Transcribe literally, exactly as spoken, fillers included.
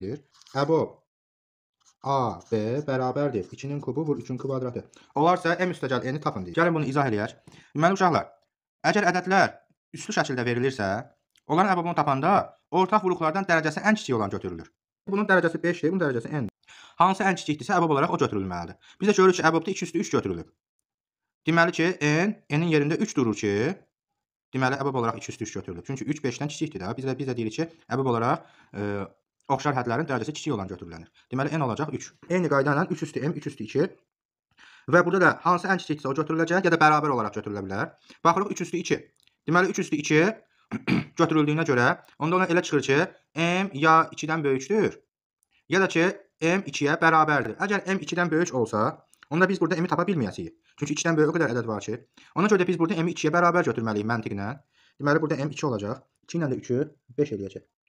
Əbob A, B bərabərdir. ikinin kubu vur üçün kvadratı. Olarsa M üstəgəl N-i tapın deyir. Gəlin bunu izah eləyək. Deməli uşaqlar, əgər ədədlər üslü şəkildə verilirsə, onların əbobunu tapanda ortaq vuruqlardan dərəcəsi ən kiçik olan götürülür. Bunun dərəcəsi beşdir, bunun dərəcəsi N-dir. Hansı ən kiçikdirsə əbob olaraq o götürülməlidir. Biz də görürük ki, əbobda iki üstü üç götürülüb. Deməli ki, N, N-in yerində üç durur ki, deməli əbob olaraq iki üstü üç götürülüb. Çünki üç beşdən kiçikdir də. Biz də biz də deyirik ki, əbob olaraq e, oxşar hədlərin dərəcəsi kiçik olan götürülənir. Deməli N olacaq üç. Eyni qayda ilə üç üstü M, üç üstü iki. Və burada da hansı ən kiçikdirsə o götürüləcək, ya da bərabər olaraq götürülə bilər. Baxırıq üç üstü iki. Deməli üç üstü iki götürüldüyünə görə, onda ona elə çıxır ki, M ya ikidən böyükdür, ya da ki, M ikiyə bərabərdir. Əgər M ikidən böyük olsa, onda biz burada M-i tapa bilməyəcəyik. Çünki ikidən böyük o qədər ədəd var ki. Ona görə də biz burada M-i ikiyə bərabər götürməliyik məntiqlə. Deməli burada M iki olacaq. iki ilə də üçü beş eləyəcək.